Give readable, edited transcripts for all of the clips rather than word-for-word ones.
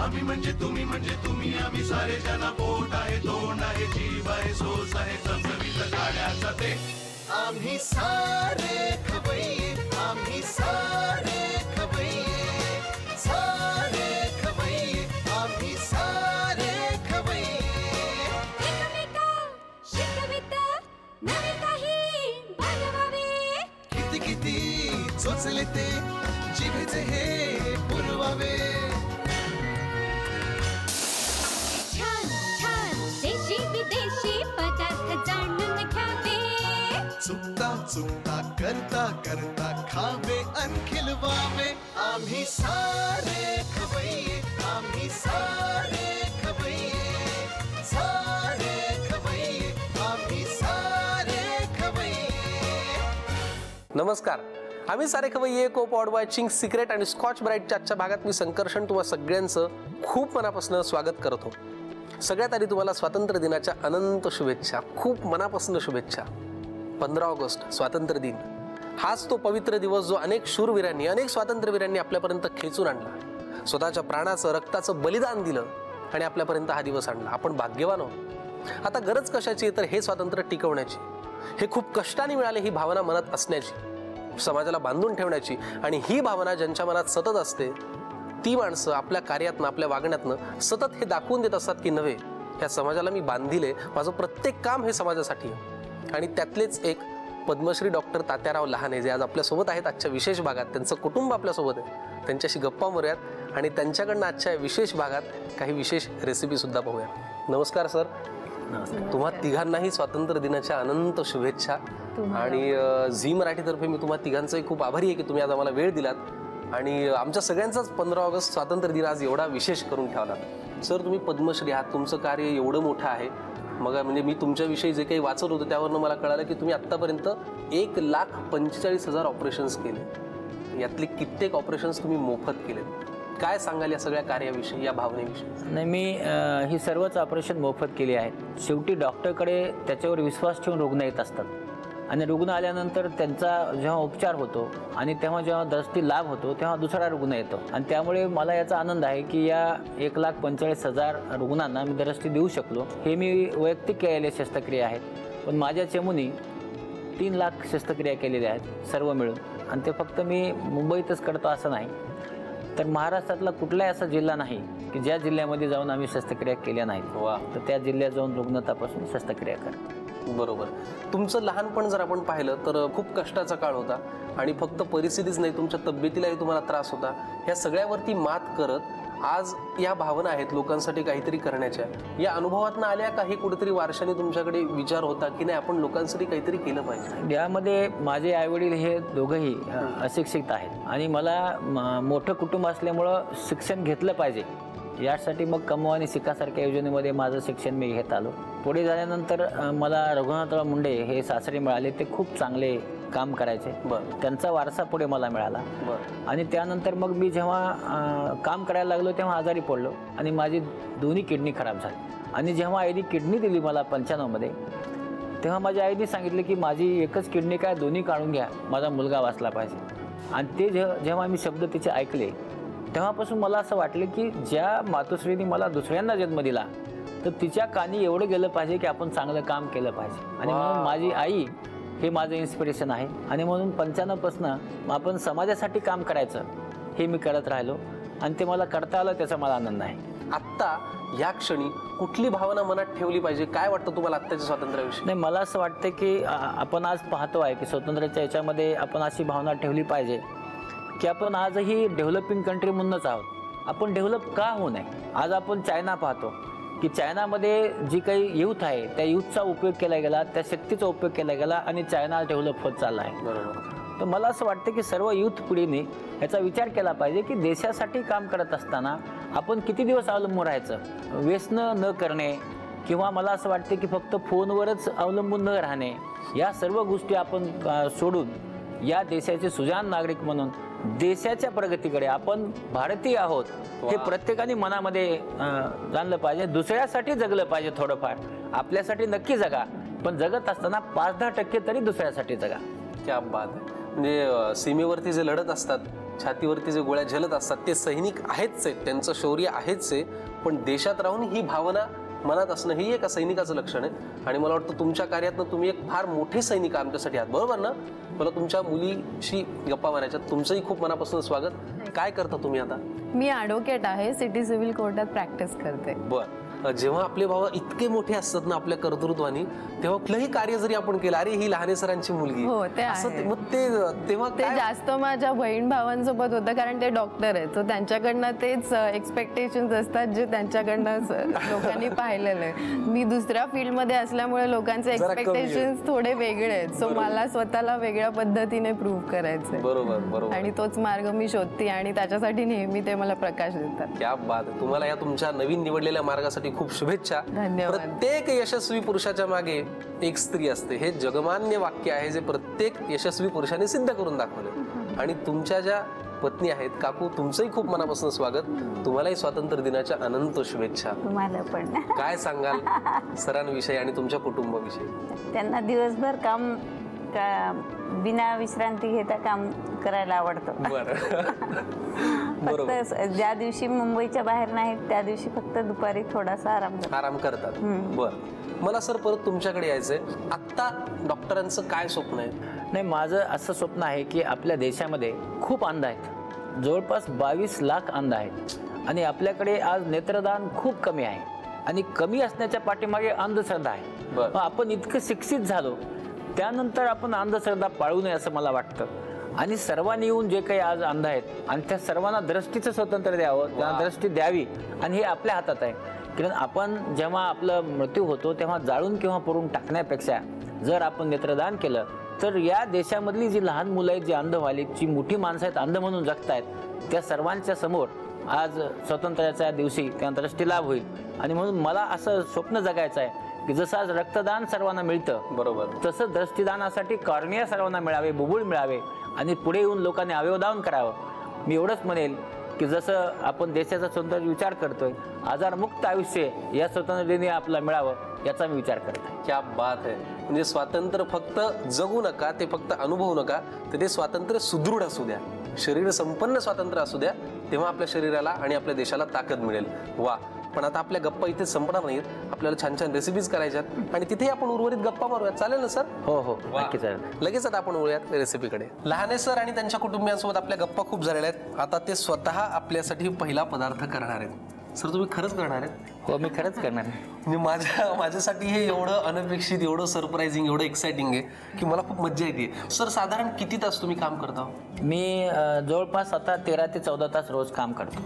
आम्ही म्हणजे तुम्ही आम्ही सारे जना पोट आहे तोंड आहे जीव आहे सोस आहे चमचमीत गाड्याचा ते आम्ही सारे खवय्ये आम्ही सारे खवय्ये सारे खवय्ये आम्ही सारे खवय्ये एकमेका शिकवित नवे काही बनवावे किती किती चोचले ते जिभेचे हे पुरवावे छान छान देशी विदेशी पदार्थ जाणून घ्यावे चुकता चुकता करता करता खावे अन खिलवावे आम्ही सारे खवय्ये आम्ही सारे खवय्ये सारे खवय्ये आम्ही सारे खवय्ये। नमस्कार, आम्ही सारे खवय्ये co-powered by Ching's secret आणि स्कॉच ब्राईटच्या आजच्या भागात मी संकर्षण तुम्हा सगळ्यांचं खूप मनापासून स्वागत करतो। सगळ्यात आधी तुम्हाला स्वातंत्र्य दिनाच्या अनंत शुभेच्छा, खूप मनापासून शुभेच्छा। 15 ऑगस्ट स्वातंत्र्य दिन हाच तो पवित्र दिवस जो अनेक शूरवीरांनी अनेक स्वातंत्र्यवीरांनी आपल्यापर्यंत खेचून आणला, स्वतःच्या प्राणाचं रक्ताचं बलिदान दिलं आणि आपल्यापर्यंत हा दिवस आणला। आपण भाग्यवान आहोत। आता गरज कशाची तर हे स्वातंत्र्य टिकवण्याची, हे खूप कष्टाने मिळाले ही भावना मनात असण्याची, समाजाला बांधून ठेवण्याची। आणि ही भावना ज्यांच्या मनात सतत असते ती माणसं आपल्या कार्यातनं आपल्या वागण्यातनं सतत हे दाखवून देत असतात की नव्हे, ह्या समाजाला मी बांधिले, माझं प्रत्येक काम हे समाजासाठी आहे। आणि त्यातलेच एक पद्मश्री डॉक्टर तात्याराव लहाने जे आज आपल्यासोबत आहेत आजच्या विशेष भागात, त्यांचं कुटुंब आपल्यासोबत आहे, त्यांच्याशी गप्पा मारूयात आणि त्यांच्याकडनं आजच्या विशेष भागात काही विशेष रेसिपीसुद्धा पाहूया। नमस्कार सर। तुम्हा तिघांनाही स्वातंत्र्य दिनाच्या अनंत शुभेच्छा। आणि झी मराठीतर्फे मी तुम्हा तिघांचंही खूप आभारी आहे की तुम्ही आज आम्हाला वेळ दिलात आणि आमच्या सगळ्यांचाच 15 ऑगस्ट स्वातंत्र्य दिन आज एवढा विशेष करून ठेवला। सर, तुम्ही पद्मश्री आहात, तुमचं कार्य एवढं मोठं आहे। मग म्हणजे मी तुमच्याविषयी जे काही वाचत होतो त्यावरनं मला कळालं की तुम्ही आत्तापर्यंत 1,45,000 ऑपरेशन्स केले, यातले कित्येक ऑपरेशन्स तुम्ही मोफत केले। काय सांगाल या सगळ्या कार्याविषयी, या भावनेविषयी? नाही, मी ही सर्वच ऑपरेशन मोफत केली आहेत। शेवटी डॉक्टरकडे त्याच्यावर विश्वास ठेवून रुग्ण येत असतात आणि रुग्ण आल्यानंतर त्यांचा जेव्हा उपचार होतो आणि जेव्हा दृष्टी लाभ होतो तेव्हा दुसरा रुग्ण येतो आणि त्यामुळे मला याचा आनंद आहे की या 1,45,000 रुग्णांना मी दृष्टी देऊ शकलो। हे मी वैयक्तिक केलेले शस्त्रक्रिया आहेत, पण माझ्या चमूनी 3 लाख शस्त्रक्रिया केलेल्या आहेत सर्व मिळून। आणि ते फक्त मी मुंबईतच करतो असं नाही, तर महाराष्ट्रातला कुठलाही असा जिल्हा नाही की ज्या जिल्ह्यामध्ये जाऊन आम्ही शस्त्रक्रिया केल्या नाहीत। वा। तर त्या जिल्ह्यात जाऊन रुग्ण तपासून शस्त्रक्रिया करतो। बरोबर। तुमचं लहानपण जर आपण पाहिलं तर खूप कष्टाचा काळ होता आणि फक्त परिस्थितीच नाही, तुमच्या तब्येतीलाही तुम्हाला त्रास होता। ह्या सगळ्यावरती मात करत आज या भावना आहेत लोकांसाठी काहीतरी करण्याच्या, या अनुभवातनं आल्या काही कुठेतरी वारशाने तुमच्याकडे विचार होता की नाही आपण लोकांसाठी काहीतरी केलं पाहिजे? यामध्ये माझे आईवडील हे दोघंही अशिक्षित आहेत आणि मला मोठं कुटुंब असल्यामुळं शिक्षण घेतलं पाहिजे यासाठी मग कमवा आणि शिकासारख्या योजनेमध्ये माझं शिक्षण मी घेत आलो। पुढे झाल्यानंतर मला रघुनाथराव मुंडे हे सासरे मिळाले, ते खूप चांगले काम करायचे। त्यांचा वारसा पुढे मला मिळाला। आणि त्यानंतर मग मी जेव्हा काम करायला लागलो तेव्हा आजारी पडलो आणि माझी दोन्ही किडनी खराब झाली। आणि जेव्हा आईने किडनी दिली मला 95 मध्ये, तेव्हा माझ्या आईने सांगितलं की माझी एकच किडनी काय, दोन्ही काढून घ्या, माझा मुलगा वाचला पाहिजे। आणि ते जेव्हा मी शब्द तिचे ऐकले तेव्हापासून मला असं वाटलं की ज्या मातोश्रीने मला दुसऱ्यांदा जन्म दिला तर तिच्या कानी एवढं गेलं पाहिजे की आपण चांगलं काम केलं पाहिजे। आणि म्हणून माझी आई हे माझं इन्स्पिरेशन आहे आणि म्हणून 95 पासून आपण समाजासाठी काम करायचं हे मी करत राहिलो आणि ते मला करता आलं, त्याचा मला आनंद आहे। आत्ता या क्षणी कुठली भावना मनात ठेवली पाहिजे, काय वाटतं तुम्हाला आत्ताच्या स्वातंत्र्याविषयी? नाही, मला असं वाटतं की आपण आज पाहतो आहे की स्वातंत्र्याच्या याच्यामध्ये आपण अशी भावना ठेवली पाहिजे की आपण आजही डेव्हलपिंग कंट्री म्हणूनच आहोत, आपण डेव्हलप का होऊ नये? आज आपण चायना पाहतो की चायनामध्ये जी काही यूथ आहे त्या यूथचा उपयोग केला गेला, त्या शक्तीचा उपयोग केला गेला आणि चायना डेव्हलप होत चालला आहे। बरोबर। तर मला असं वाटतं की सर्व यूथ पिढीने याचा विचार केला पाहिजे की देशासाठी काम करत असताना आपण किती दिवस अवलंबून राहायचं, व्यसन न करणे किंवा मला असं वाटतं की फक्त फोनवरच अवलंबून न राहणे, या सर्व गोष्टी आपण सोडून या देशाचे सुजाण नागरिक म्हणून देशाच्या प्रगतीकडे, आपण भारतीय आहोत हे प्रत्येकाने मनामध्ये जाणलं पाहिजे। दुसऱ्यासाठी जगलं पाहिजे, थोडंफार आपल्यासाठी नक्की जगा, पण जगत असताना 5-10% तरी दुसऱ्यासाठी जगा। क्या बात आहे। म्हणजे सीमेवरती जे लढत असतात, छातीवरती जे गोळ्या झेलत असतात, ते सैनिक आहेच आहेत, त्यांचं शौर्य आहेच आहे, पण देशात राहून ही भावना मनात असणं ही एका सैनिकाचं लक्षण आहे. आणि मला वाटतं तुमच्या कार्यातनं तुम्ही एक फार मोठे सैनिक आमच्यासाठी आहात, बरोबर ना? मला तुमच्या मुलीशी गप्पा मारायच्यात. तुमचंही खूप मनापासून स्वागत. काय करता तुम्ही आता? मी ॲडव्होकेट आहे, सिटी सिव्हिल कोर्टात प्रॅक्टिस करते. बरं. जेव्हा आपले भाव इतके मोठे असतात ना आपल्या कर्तृत्वानी, तेव्हा कुठलंही कार्य जरी आपण केलं, अरे ही लहाने सरांची मुलगी, हो, ते असं आहे. मग तेव्हा ते जास्त माझ्या बहीण भावांसोबत होतं, कारण ते डॉक्टर आहेत, तर त्यांच्याकडनं तेच एक्सपेक्टेशन्स असतात जे त्यांच्याकडनं लोकांनी पाहिलेलं आहे. मी दुसऱ्या फील्डमध्ये असल्यामुळे लोकांचे एक्सपेक्टेशन्स थोडे वेगळे आहेत, सो मला स्वतःला वेगळ्या पद्धतीने प्रूव्ह करायचंय. बरोबर बरोबर. आणि तोच मार्ग मी शोधते आणि त्याच्यासाठी नेहमी ते मला प्रकाश देतात. क्या बात. तुम्हाला या तुमच्या नवीन निवडलेल्या मार्गासाठी खूप शुभेच्छा. धन्यवाद. प्रत्येक यशस्वी पुरुषाच्या मागे एक स्त्री असते, हे जगमान्य वाक्य आहे, जे प्रत्येक यशस्वी पुरुषाने सिद्ध करून दाखवले. आणि तुमच्या ज्या पत्नी आहेत काकू, तुमचंही खूप मनापासून स्वागत. तुम्हालाही स्वातंत्र्य दिनाच्या अनंत शुभेच्छा. तुम्हाला पण. काय सांगाल सरांविषयी आणि तुमच्या कुटुंबाविषयी? त्यांना दिवसभर काम बिना विश्रांती घेता काम करायला आवडतं. फक्त ज्या दिवशी मुंबईच्या बाहेर नाहीत त्या दिवशी फक्त दुपारी थोडासा आराम करतात. बरं. मला सर परत तुमच्याकडे यायचंय. आत्ता डॉक्टरांचं काय स्वप्न आहे? नाही, माझं असं स्वप्न आहे की आपल्या देशामध्ये खूप अंध आहेत, जवळपास 22 लाख अंध आहेत, आणि आपल्याकडे आज नेत्रदान खूप कमी आहे, आणि कमी असण्याच्या पाठीमागे अंधश्रद्धा आहे. मग आपण इतकं शिक्षित झालो, त्यानंतर आपण अंधश्रद्धा पाळू नये असं मला वाटतं. आणि सर्वांनी येऊन जे काही आज अंध आहेत आणि त्या सर्वांना दृष्टीचं स्वातंत्र्य द्यावं, त्यांना दृष्टी द्यावी, आणि हे आपल्या हातात आहे. कारण आपण जेव्हा आपलं मृत्यू होतो तेव्हा जाळून किंवा पुरून टाकण्यापेक्षा जर आपण नेत्रदान केलं तर या देशामधली जी लहान मुलं आहेत, जी अंध व्हायली, जी मोठी माणसं आहेत अंध म्हणून जगतायत, त्या सर्वांच्या समोर आज स्वातंत्र्याच्या दिवशी त्यांना दृष्टी लाभ होईल. आणि म्हणून मला असं स्वप्न जगायचं आहे की जसं आज रक्तदान सर्वांना मिळतं, बरोबर, तसं दृष्टीदानासाठी कॉर्निया सर्वांना मिळावे, बुबुळ मिळावे, आणि पुढे येऊन लोकांनी अवयवदान करावं. मी एवढंच म्हणेल की जसं आपण देशाचा स्वतंत्र विचार करतोय, आजारमुक्त आयुष्य या स्वातंत्र्य दिनी आपल्याला मिळावं याचा मी विचार करतोय. क्या बात आहे. म्हणजे स्वातंत्र्य फक्त जगू नका, ते फक्त अनुभवू नका, तर ते स्वातंत्र्य सुदृढ असू द्या, शरीर संपन्न स्वातंत्र्य असू द्या, तेव्हा आपल्या शरीराला आणि आपल्या देशाला ताकद मिळेल. वा. पण आता आपल्या गप्पा इथे संपणार नाहीत, आपल्याला छान छान रेसिपीज करायच्यात आणि तिथे आपण उर्वरित गप्पा मारूयात. चालेल ना सर? हो हो, नक्की चालेल. लगेच आता आपण वळूयात रेसिपीकडे. लहाने सर आणि त्यांच्या कुटुंबियांसोबत आपल्या गप्पा खूप झालेल्या आहेत. आता ते स्वतः आपल्यासाठी पहिला पदार्थ करणार आहेत. सर तुम्ही खरंच करणार आहेत? हो, मी खरंच करणार आहे. म्हणजे माझ्यासाठी हे एवढं अनपेक्षित, एवढं सरप्राइझिंग, एवढं एक्साइटिंग आहे की मला खूप मज्जा येते. सर साधारण किती तास तुम्ही काम करता? मी जवळपास आता 13 ते 14 तास रोज काम करतो.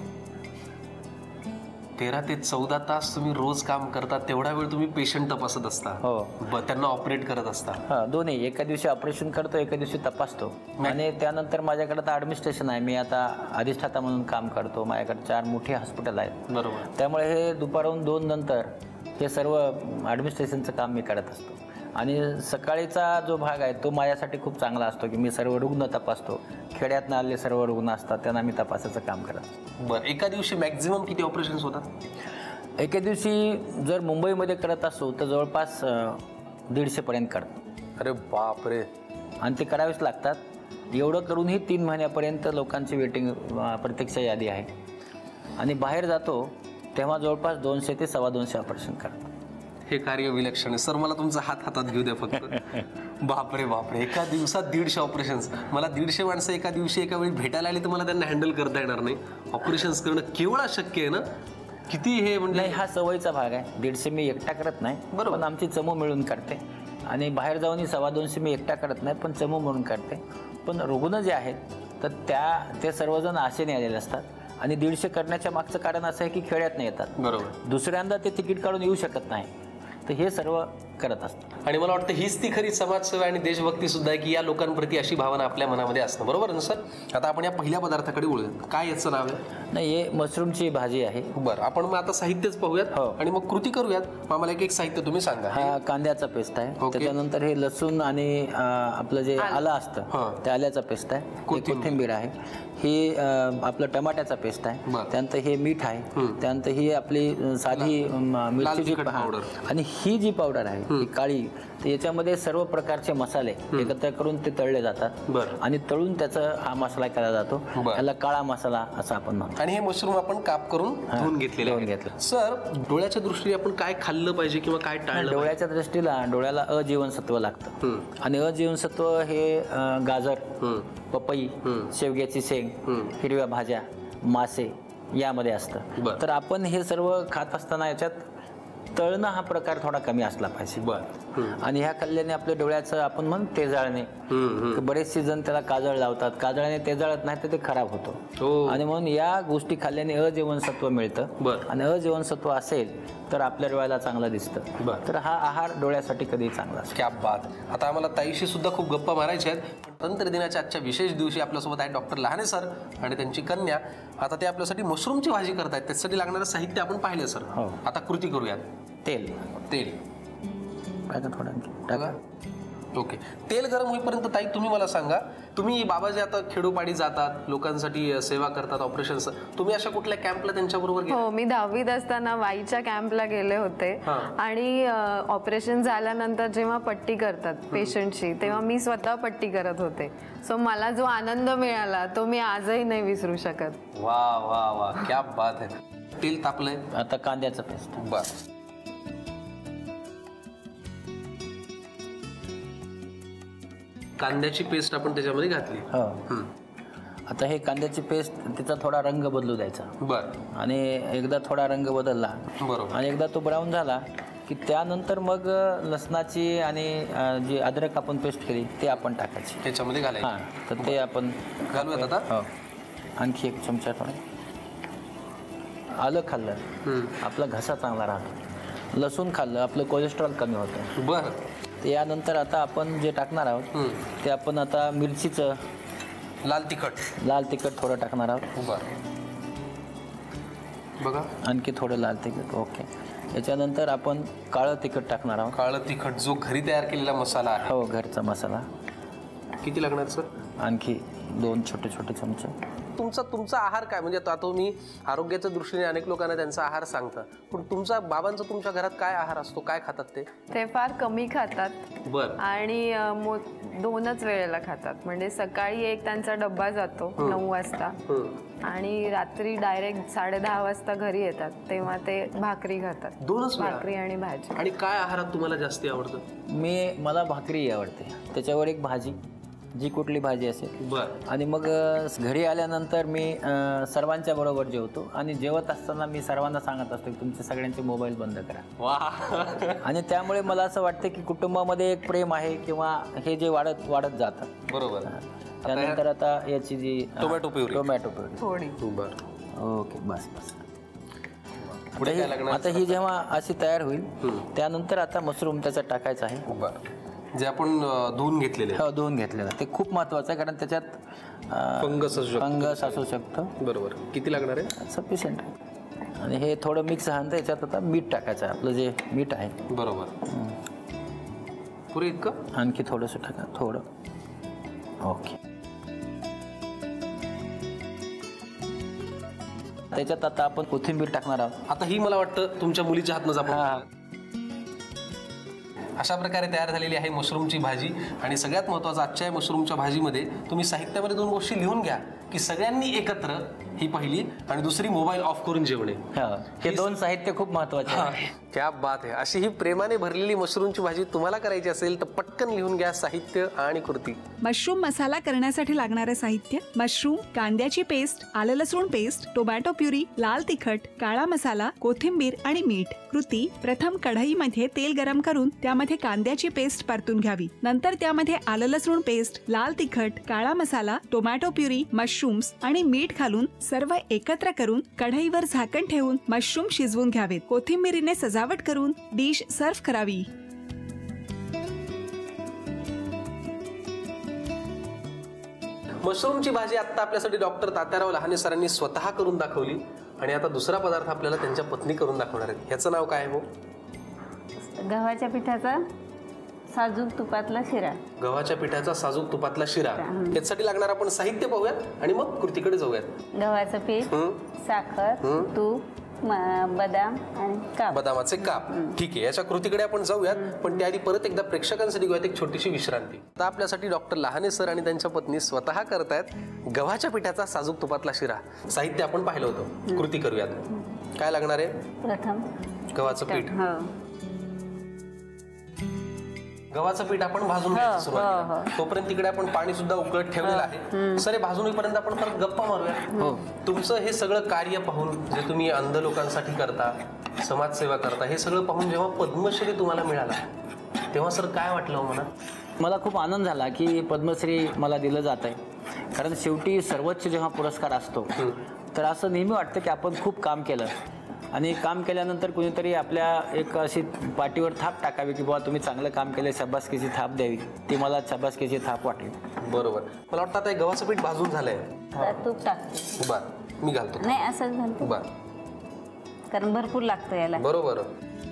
13 ते 14 तास तुम्ही रोज काम करता? तेवढा वेळ तुम्ही पेशंट तपासत असता? हो. त्यांना ऑपरेट करत असता? हा, दोन्ही. एका दिवशी ऑपरेशन करतो, एका दिवशी तपासतो, आणि त्यानंतर माझ्याकडे आता ॲडमिनिस्ट्रेशन आहे. मी आता अधिष्ठाता म्हणून काम करतो. माझ्याकडे 4 मोठी हॉस्पिटल आहेत. बरोबर. त्यामुळे हे दुपारून 2 नंतर हे सर्व ॲडमिनिस्ट्रेशनचं काम मी करत असतो. आणि सकाळीचा जो भाग आहे तो माझ्यासाठी खूप चांगला असतो की मी सर्व रुग्ण तपासतो. खेड्यातनं आलेले सर्व रुग्ण असतात, त्यांना मी तपासायचं काम करत असतो. बरं. एका दिवशी मॅक्झिमम किती ऑपरेशन्स होतात? एके दिवशी जर मुंबईमध्ये करत असतो तर जवळपास 150 पर्यंत करतो. अरे बापरे. आणि ते करावेच लागतात. एवढं करूनही 3 महिन्यापर्यंत लोकांची वेटिंग प्रतीक्षा यादी आहे. आणि बाहेर जातो तेव्हा जवळपास 200 ते 250 ऑपरेशन करतो. हे कार्य विलक्षण आहे सर. मला तुमचा हातात घेऊ द्या फक्त. बापरे बापरे. एका दिवसात 150 ऑपरेशन्स. मला 150 माणसं एका दिवशी एका वेळी भेटायला आली तर मला त्यांना हँडल करता येणार नाही. ऑपरेशन्स करणं केवळ अशक्य आहे ना? किती हे म्हणजे. हा सवयीचा भाग आहे. 150 मी एकटा करत नाही, बरोबर, पण आमची चमू मिळून करते. आणि बाहेर जाऊनही 250 मी एकटा करत नाही, पण चमू म्हणून करते. पण रुग्ण जे आहेत तर ते सर्वजण आशेने आलेले असतात. आणि 150 करण्याच्या मागचं कारण असं आहे की खेड्यात नाही येतात, बरोबर, दुसऱ्यांदा ते तिकीट काढून येऊ शकत नाही. तर हे सर्व करत असतात. आणि मला वाटतं हीच ती खरी समाजसेवा आणि देशभक्ती सुद्धा आहे की या लोकांप्रती अशी भावना आपल्या मनामध्ये असणं. बरोबर ना सर? आता आपण या पहिल्या पदार्थाकडे वळूयात. काय याचं नाव आहे? नाही, हे मशरूमची भाजी आहे. बरं. आपण मग आता साहित्यच पाहूयात आणि मग कृती करूयात. आम्हाला एक साहित्य तुम्ही सांगा. हा कांद्याचा पेस्ट आहे. त्याच्यानंतर हे लसूण आणि आपलं जे आलं असतं त्या आल्याचा पेस्ट आहे. कोथिंबीर आहे. ही आपलं टमाट्याचा पेस्ट आहे. त्यानंतर हे मीठ आहे. त्यानंतर ही आपली साधी मिरचीची पावडर. आणि ही जी पावडर आहे ही काळी, तर याच्यामध्ये सर्व प्रकारचे मसाले एकत्र करून ते तळले जातात आणि तळून त्याचा हा मसाला केला जातो. त्याला काळा मसाला असं आपण म्हणतो. आणि हे मशरूम आपण काप करून धुवून घेतलेले. सर, डोळ्याच्या दृष्टीने आपण काय खाल्लं पाहिजे किंवा काय टाळलं? डोळ्याच्या दृष्टीला डोळ्याला अ जीवनसत्व लागतं आणि अ जीवनसत्व हे गाजर, पपई, शेवग्याची शेंग, हिरव्या भाज्या, मासे यामध्ये असतं. तर आपण हे सर्व खात असताना याच्यात तळणं हा प्रकार थोडा कमी असला पाहिजे. आणि ह्या खाल्ल्याने आपल्या डोळ्याचं आपण तेजाळणे, बरेच जण त्याला काजळ लावतात, काजळाने तेजाळत नाही तर ते खराब होतो. आणि म्हणून या गोष्टी खाल्ल्याने अजीवनसत्व मिळतं आणि अजीवनसत्व असेल तर आपल्या डोळ्याला चांगलं दिसतं. तर हा आहार डोळ्यासाठी कधी चांगला असतो. क्या बात. आता आम्हाला ताईशी सुद्धा खूप गप्पा मारायच्या आहेत. स्वातंत्र्य दिनाच्या आजच्या विशेष दिवशी आपल्यासोबत आहेत डॉक्टर लहाने सर आणि त्यांची कन्या. आता ते आपल्यासाठी मशरूमची भाजी करतायत, त्यासाठी लागणारं साहित्य आपण पाहिलं सर. आता कृती करूयात. तेल थोडं. ओके. तेल गरम होईपर्यंत ताई तुम्ही मला सांगा, तुम्ही बाबाजी आता खेडोपाडी जातात, लोकांसाठी सेवा करतात, ऑपरेशन, तुम्ही अशा कुठल्या कॅम्पला त्यांच्याबरोबर गेला? हो, मी 10वीत असताना वाईच्या कॅम्पला गेले होते आणि ऑपरेशन झाल्यानंतर जेव्हा पट्टी करतात पेशंटची तेव्हा मी स्वतः पट्टी करत होते. सो मला जो आनंद मिळाला तो मी आजही नाही विसरू शकत. वा वा वा, क्या बात आहे. तेल तापलंय. आता कांद्याचं पेस्ट. बस. कांद्याची पेस्ट आपण त्याच्यामध्ये घातली. आता हे कांद्याची पेस्ट तिचा थोडा रंग बदलू द्यायचा. आणि एकदा थोडा रंग बदलला आणि एकदा तो ब्राऊन झाला की त्यानंतर मग लसणाची आणि जी अद्रक आपण पेस्ट केली ते आपण टाकायची त्याच्यामध्ये घालायची. तर ते आपण घालूयात आता. आणखी एक चमचा थोडा. आलं खाल्लं आपला घसा चांगला राहतो. लसूण खाल्लं आपलं कोलेस्ट्रॉल कमी होतं. बरं. यानंतर आता आपण जे टाकणार आहोत ते आपण आता मिरचीचं लाल तिखट थोडं टाकणार आहोत. बघा, आणखी थोडं लाल तिखट. ओके. याच्यानंतर आपण काळं तिखट टाकणार आहोत. काळं तिखट जो घरी तयार केलेला मसाला आहे. हो, घरचा मसाला. किती लागणार सर? आणखी 2 छोटे छोटे चमचे. तुमचा आहार काय, म्हणजे आता तुम्ही आरोग्याच्या दृष्टीने अनेक लोकांना त्यांचा आहार सांगता, पण तुमचा बाबांचा तुमच्या घरात काय आहार असतो, काय खातात ते फार कमी खातात. आणि 2च वेळेला खातात. म्हणजे सकाळी एक त्यांचा डब्बा जातो 9 वाजता आणि रात्री डायरेक्ट 10:30 वाजता घरी येतात तेव्हा ते भाकरी खातात. 2च भाकरी आणि भाजी. आणि काय आहारात तुम्हाला जास्त आवडतं? मला भाकरी आवडते, त्याच्यावर एक भाजी, जी कुठली भाजी असेल. आणि मग घरी आल्यानंतर मी सर्वांच्या बरोबर जेवतो आणि जेवत असताना मी सर्वांना सांगत असतो की तुमचे सगळ्यांचे मोबाईल बंद करा. आणि त्यामुळे मला असं वाटतं की कुटुंबामध्ये एक प्रेम आहे किंवा हे जे वाढत जातं. बरोबर. त्यानंतर आता याची जी टोमॅटो प्युरी थोडी. ओके, बस. आता ही जेव्हा अशी तयार होईल त्यानंतर आता मशरूम त्याचा टाकायचा आहे. जे आपण धुवून घेतलेले. हो, धुवून घेतलेलं. ते खूप महत्वाचं आहे कारण त्याच्यात फंगस असू शकतं. बरोबर. किती लागणार आहे? सफिशियंट आहे. आणि हे थोडं मिक्स झालं याच्यात आता मीठ टाकायचं आहे, आपलं जे मीठ आहे. बरोबर. पुरे इतकं? आणखी थोडंसं टाका, थोडं. ओके. त्याच्यात आता आपण कोथिंबीर टाकणार आहोत. आता ही मला वाटतं तुमच्या मुलीच्या हातनं आपण. अशा प्रकारे तयार झालेली आहे मशरूमची भाजी. आणि सगळ्यात महत्त्वाचं आजच्या या मशरूमच्या भाजीमध्ये तुम्ही साहित्यामध्ये 2 गोष्टी लिहून घ्या की सगळ्यांनी एकत्र, ही पहिली, आणि दुसरी मोबाईल ऑफ करून जेवणे. हे 2 साहित्य खूप महत्वाचे आहे. क्या बात आहे. अशी ही प्रेमाने भरलेली मशरूमची भाजी तुम्हाला करायची असेल तर पटकन लिहून घ्या साहित्य आणि कृती. मशरूम मसाला करण्यासाठी लागणारे साहित्य: मशरूम, कांद्याची पेस्ट, आलं लसूण पेस्ट, टोमॅटो प्युरी, लाल तिखट, काळा मसाला, कोथिंबीर आणि मीठ. कृती: प्रथम कढईमध्ये तेल गरम करून त्यामध्ये कांद्याची पेस्ट परतून घ्यावी. नंतर त्यामध्ये आलं लसूण पेस्ट, लाल तिखट, काळा मसाला, टोमॅटो प्युरी, मशरूम्स आणि मीठ घालून सर्व एकत्र करून कढईवर झाकण ठेवून मशरूम शिजवून घ्यावेत. कोथिंबीरीने सजावट करून डिश सर्व्ह करावी. मशरूमची भाजी आता आपल्यासाठी डॉक्टर तात्याराव लहाने सरांनी स्वतः करून दाखवली आणि आता दुसरा पदार्थ आपल्याला त्यांच्या पत्नी करून दाखवणार आहेत. ह्याचं नाव काय आहे? गव्हाच्या पिठाचा साजूक तुपातला शिरा. गव्हाच्या पिठाचा साजूक तुपातला शिरा. यासाठी लागणार आपण साहित्य पाहूयात आणि मग कृतीकडे जाऊयात. गव्हाचं पीठ, साखर, तूप, बदाम आणि काप. बदामाचे काप. ठीक आहे, याच्या कृतीकडे आपण जाऊयात, पण त्याआधी परत एकदा प्रेक्षकांसाठी घेऊयात एक छोटीशी विश्रांती. आता आपल्यासाठी डॉक्टर लहाने सर आणि त्यांच्या पत्नी स्वतः करतायत गव्हाच्या पिठाचा साजूक तुपातला शिरा. साहित्य आपण पाहिलं होतं, कृती करूयात. काय लागणार आहे? प्रथम गव्हाचं पीठ. हो गव्हाचं पीठ आपण भाजून घ्यायचं सुरुवातीला. तोपर्यंत तिकडे आपण पाणी सुद्धा उकळत ठेवलेलं आहे. सर, हे भाजून होईपर्यंत आपण परत गप्पा मारूया. तुमचं हे सगळं कार्य पाहून, जे तुम्ही अंध लोकांसाठी करता, समाजसेवा करता, हे सगळं पाहून जेव्हा पद्मश्री तुम्हाला मिळाला तेव्हा सर काय वाटलं मला? मला खूप आनंद झाला की पद्मश्री मला दिलं जात आहे. कारण शेवटी सर्वोच्च जेव्हा पुरस्कार असतो तर असं नेहमी वाटतं की आपण खूप काम केलं आणि काम केल्यानंतर कुणीतरी आपल्या एक अशी पाठीवर थाप टाकावी की बाबा तुम्ही चांगलं काम केलं, शाबासकीची थाप द्यावी. ती मला शाबासकीची थाप वाटली. बरोबर. मला वाटतं आता हे गव्हाचं पीठ भाजून झालंय. तूप टाकते. बर, मी घालतो. नाही असंच घालतो बर, कारण भरपूर लागतं याला. बरोबर.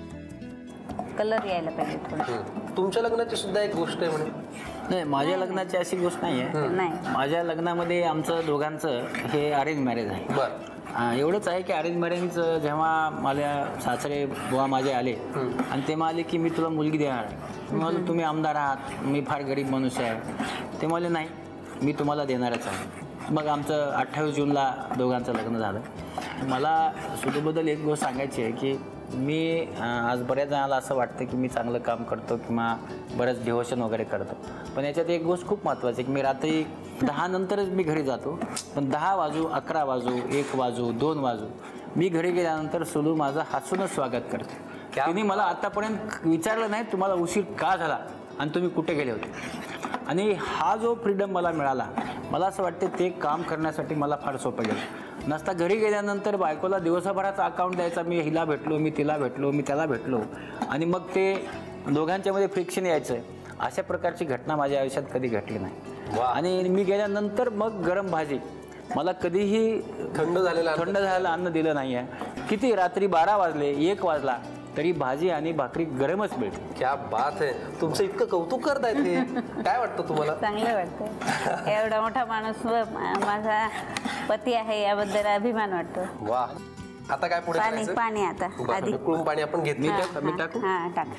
कलर यायला पाहिजे थोडं. तुमच्या लग्नाची सुद्धा एक गोष्ट आहे म्हणे. नाही, माझ्या लग्नाची अशी गोष्ट नाही आहे. नाही माझ्या लग्नामध्ये आमचं दोघांचं हे अरेंज मॅरेज आहे. बर. एवढंच आहे की अरेंज मॅरेज जेव्हा माझ्या सासरे बुवा माझे आले आणि ते म्हणाले की मी तुला मुलगी देणार. मी म्हणालो तुम्ही आमदार आहात, मी फार गरीब मनुष्य आहे. ते म्हणाले नाही, मी तुम्हाला देणारच आहे. मग आमचं 28 जूनला दोघांचं लग्न झालं. मला सुधीबद्दल एक गोष्ट सांगायची आहे की मी आज बऱ्याच जणाला असं वाटतं की मी चांगलं काम करतो किंवा बरंच डिव्होशन वगैरे करतो, पण याच्यात एक गोष्ट खूप महत्त्वाची आहे की मी रात्री 10 नंतरच मी घरी जातो. पण 10 वाजू, 11 वाजू, 1 वाजू, 2 वाजू, मी घरी गेल्यानंतर सुलू माझं हसूनच स्वागत करते. तिने मला आतापर्यंत विचारलं नाही तुम्हाला उशीर का झाला आणि तुम्ही कुठे गेले होते. आणि हा जो फ्रीडम मला मिळाला, मला असं वाटतं ते काम करण्यासाठी मला फार सोपं गेलं. नसता घरी गेल्यानंतर बायकोला दिवसाभराचा अकाउंट द्यायचा, मी हिला भेटलो, मी तिला भेटलो, मी त्याला भेटलो, आणि मग ते दोघांच्यामध्ये फ्रिक्शन यायचं. अशा प्रकारची घटना माझ्या आयुष्यात कधी घडली नाही. आणि मी गेल्यानंतर मग गरम भाजी, मला कधीही थंड झालेलं अन्न दिलं नाही आहे. किती रात्री 12 वाजले, 1 वाजला तरी भाजी आणि भाकरी गरमच मिळते. क्या बात आहे. तुमचं इतकं कौतुक करतायत हे. काय वाटतं तुम्हाला? चांगलं वाटतं. एवढा मोठा माणूस माझा पती आहे याबद्दल अभिमान वाटतो. वा. आता काय पुढे करायचं? पाणी आता आधी उकळून पाणी आपण घेतलं. मी टाकू? हां टाक.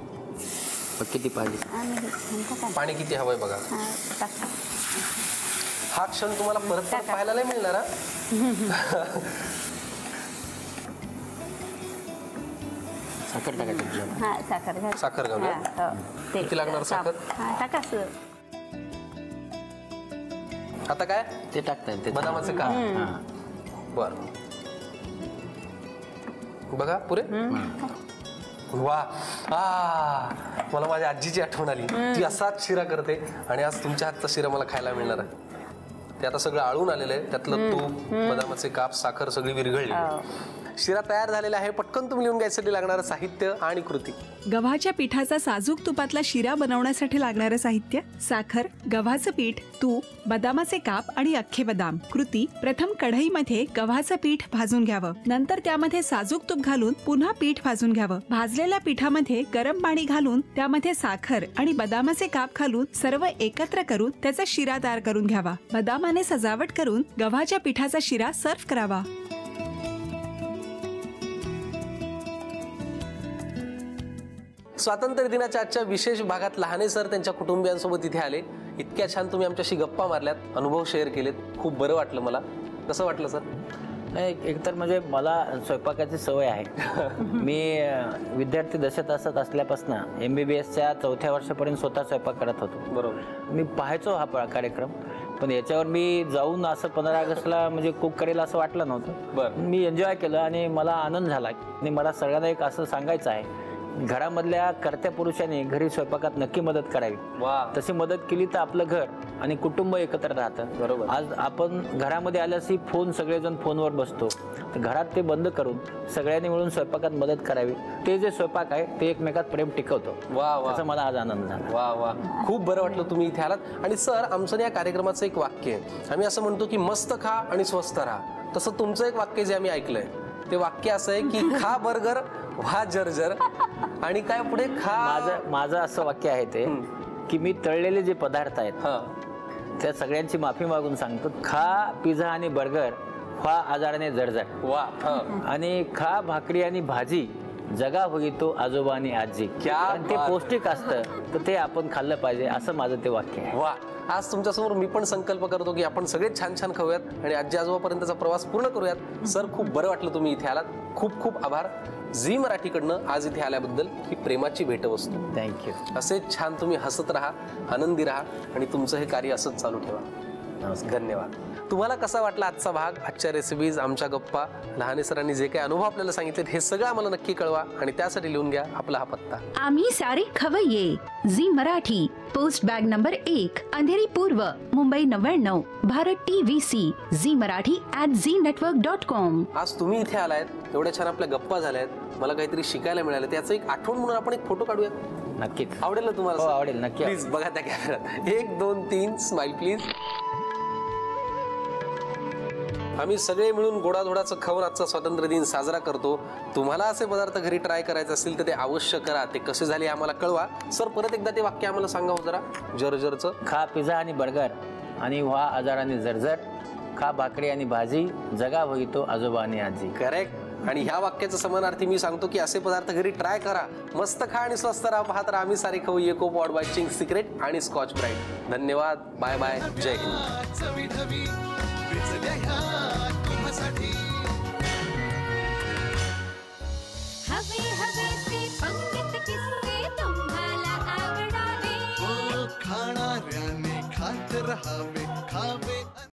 किती पाहिजे? पाणी किती हवंय बघा. टाक. हा क्षण तुम्हाला परत पाहायला नाही मिळणार. साखर टाकायची. हां साखर घाल. साखर घालूया. किती लागणार साखर? हां टाका. आता काय ते टाकता येईल. बदामाचे का? बर, बघा पुरे. वा. मला माझ्या आजीची आठवण आली. ती असाच शिरा करते आणि आज तुमच्या हातचा शिरा मला खायला मिळणार आहे. ते आता सगळं आळून आलेलं आहे. त्यातलं तूप, बदामाचे काप, साखर सगळी विरघळली. शिरा तयार झालेला आहे. पटकन तुम्ही लिहून घ्यायसाठी लागणारं साहित्य आणि कृती. गव्हाच्या पिठाचा साजूक तुपातला शिरा बनवण्यासाठी लागणारं साहित्य: साखर, गव्हाचं पीठ, तूप, बदामाचे काप आणि अख्खे बदाम. कृती: प्रथम कढईमध्ये गव्हाचं पीठ भाजून घ्यावं. नंतर त्यामध्ये साजूक तूप घालून पुन्हा पीठ भाजून घ्यावं. भाजलेल्या पिठामध्ये गरम पाणी घालून त्यामध्ये साखर आणि बदामाचे काप घालून सर्व एकत्र करून त्याचा शिरा तयार करून घ्यावा. बदामाने सजावट करून गव्हाच्या पिठाचा शिरा सर्व्ह करावा. स्वातंत्र्य दिनाच्या आजच्या विशेष भागात लहाने सर त्यांच्या कुटुंबियांसोबत इथे आले. इतक्या छान तुम्ही आमच्याशी गप्पा मारल्यात, अनुभव शेअर केलेत. खूप बरं वाटलं मला. कसं वाटलं सर? नाही, एकतर म्हणजे मला स्वयंपाकाची सवय आहे. मी विद्यार्थी दशेत असल्यापासून MBBSच्या 4थ्या वर्षापर्यंत स्वतः स्वयंपाक करत होतो. बरोबर. मी पाहायचो हा कार्यक्रम, पण याच्यावर मी जाऊन असं 15 ऑगस्टला म्हणजे कुक करेल असं वाटलं नव्हतं. बरं. मी एन्जॉय केलं आणि मला आनंद झाला. आणि मला सगळ्यांना एक असं सांगायचं आहे, घरामधल्या कर्त्या पुरुषांनी घरी स्वयंपाकात नक्की मदत करावी. तशी मदत केली तर आपलं घर आणि कुटुंब एकत्र राहतं. बरोबर. आज आपण घरामध्ये आल्याशी फोन, सगळेजण फोनवर बसतो, तर घरात ते बंद करून सगळ्यांनी मिळून स्वयंपाकात मदत करावी. ते जे स्वयंपाक आहे ते एकमेकात प्रेम टिकवतो. त्याचा मला आज आनंद झाला. वा वा, खूप बरं वाटलं तुम्ही इथे आलात. आणि सर, आमचं या कार्यक्रमाचं एक वाक्य आहे. आम्ही असं म्हणतो की मस्त खा आणि स्वस्त राहा. तसं तुमचं एक वाक्य जे आम्ही ऐकलंय ते वाक्य असं आहे की खा बर्गर, व्हा जर्जर, आणि काय पुढे खा. माझं असं वाक्य आहे ते की मी तळलेले जे पदार्थ आहेत त्या सगळ्यांची माफी मागून सांगतो, खा पिझ्झा आणि बर्गर, व्हा आजाराने जर्जर. वा. आणि खा भाकरी आणि भाजी जगा होईतो आजोबा आणि आजी. कारण ते पौष्टिक असतं तर ते आपण खाल्लं पाहिजे असं माझं ते वाक्य आहे. वा. आज तुमच्यासमोर मी पण संकल्प करतो की आपण सगळे छान छान खाऊयात आणि आजी आजोबापर्यंतचा प्रवास पूर्ण करूयात. सर, खूप बरं वाटलं तुम्ही इथे आलात. खूप खूप आभार. झी मराठीकडनं आज इथे आल्याबद्दल ही प्रेमाची भेटवस्तू. थँक्यू. असे छान तुम्ही हसत राहा, आनंदी राहा आणि तुमचं हे कार्य असंच चालू ठेवा. धन्यवाद. तुम्हाला कसा वाटला आजचा भाग, आजच्या रेसिपीज, आमच्या गप्पा, लहाने सरांनी जे काही अनुभव आपल्याला सांगितले हे सगळं आम्हाला नक्की कळवा आणि त्यासाठी लिहून घ्या आपला हा पत्ता. आम्ही सारे खवय्ये, Zee Marathi, post bag number 1, Andheri पूर्व, Mumbai 99, Bharat TVC, Zee Marathi @znetwork.com. आज तुम्ही इथे आलायत, एवढ्या छान आपल्या गप्पा झाल्यात, मला काहीतरी शिकायला मिळालं. त्याचं एक आठवण म्हणून आपण एक फोटो काढूया. नक्कीच. आवडेल ना तुम्हाला? हो, आवडेल. नक्की. प्लीज बघा त्या कॅमेऱ्यात. 1 2 3 स्माइल प्लीज. आम्ही सगळे मिळून गोडाधोडाचं खाऊन आजचा स्वातंत्र्य दिन साजरा करतो. तुम्हाला असे पदार्थ घरी ट्राय करायचे असतील तर ते अवश्य करा. ते कसे झाले आम्हाला कळवा. सर, परत एकदा ते वाक्य आम्हाला सांगा हो जरा, जर्जरचं. खा पिझ्झा आणि बर्गर आणि व्हा आजाराने जर्जर. खा भाकरी आणि भाजी जगा होईतो आजोबा आणि आजी. करेक्ट. आणि ह्या वाक्याचं समानार्थी मी सांगतो की असे पदार्थ घरी ट्राय करा, मस्त खा आणि स्वस्त राहा. पाहत राहा आम्ही सारे खाऊ ये को-पॉवर्ड बाय चिंग्स सिक्रेट आणि स्कॉच ब्राईट. धन्यवाद. Bye bye. जय हिंद.